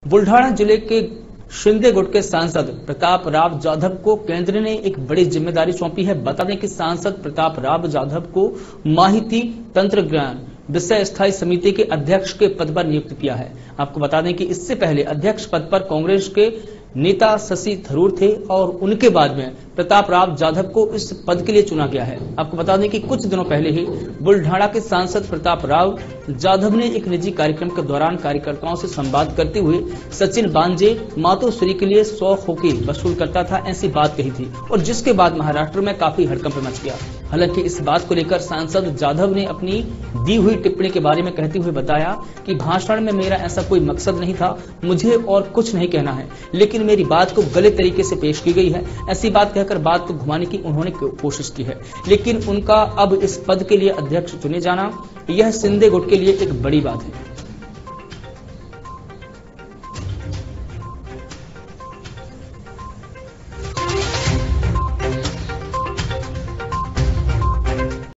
बुल्ढाना जिले के शिंदे गुट के सांसद प्रताप राव जाधव को केंद्र ने एक बड़ी जिम्मेदारी सौंपी है। बता दें कि सांसद प्रताप राव जाधव को माहिती तंत्रज्ञान विषय स्थायी समिति के अध्यक्ष के पद पर नियुक्त किया है। आपको बता दें कि इससे पहले अध्यक्ष पद पर कांग्रेस के नेता शशि थरूर थे और उनके बाद में प्रताप राव जाधव को इस पद के लिए चुना गया है। आपको बता दें कि कुछ दिनों पहले ही बुल्ढाना के सांसद प्रताप राव जाधव ने एक निजी कार्यक्रम के दौरान कार्यकर्ताओं से संवाद करते हुए सचिन बांजे मातोश्री के लिए 100 खोके वसूल करता था, ऐसी बात कही थी और जिसके बाद महाराष्ट्र में काफी हड़कंप मच गया। हालांकि इस बात को लेकर सांसद जाधव ने अपनी दी हुई टिप्पणी के बारे में कहते हुए बताया कि भाषण में मेरा ऐसा कोई मकसद नहीं था, मुझे और कुछ नहीं कहना है, लेकिन मेरी बात को गलत तरीके से पेश की गई है। ऐसी बात कहकर बात को घुमाने की उन्होंने कोशिश की है, लेकिन उनका अब इस पद के लिए अध्यक्ष चुने जाना यह शिंदे गुट के लिए एक बड़ी बात है।